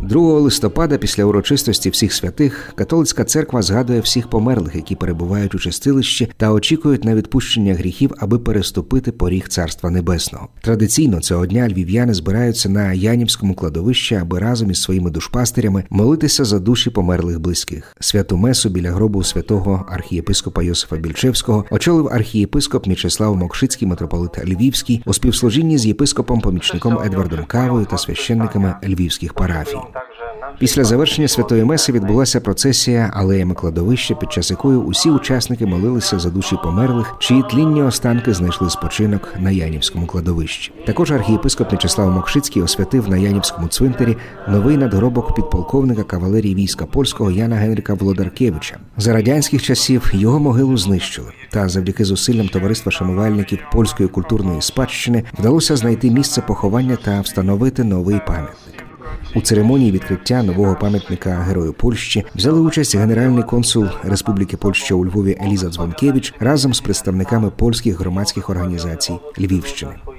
2 листопада після урочистості всіх святих католицька церква згадує всіх померлих, які перебувають у чистилищі та очікують на відпущення гріхів, аби переступити поріг Царства Небесного. Традиційно цього дня львів'яни збираються на Янівському кладовищі, аби разом із своїми душпастирями молитися за душі померлих близьких. Святу месу біля гробу святого архієпископа Йосифа Більчевського очолив архієпископ Мічеслав Мокшицький, митрополит Львівський, у співслужінні з єпископом-помічником Едвардом Кавою та священниками львівських парафій. Після завершення Святої Меси відбулася процесія алеями кладовища, під час якої усі учасники молилися за душі померлих, чиї тлінні останки знайшли спочинок на Янівському кладовищі. Також архієпископ Мічеслав Мокшицький освятив на Янівському цвинтарі новий надгробок підполковника кавалерії війська польського Яна Генрика Володаркевича. За радянських часів його могилу знищили, та завдяки зусиллям товариства шанувальників польської культурної спадщини вдалося знайти місце поховання та встановити новий пам'ятник. У церемонії відкриття нового пам'ятника Герою Польщі взяли участь генеральний консул Республіки Польща у Львові Еліза Дзвонкевич разом з представниками польських громадських організацій Львівщини.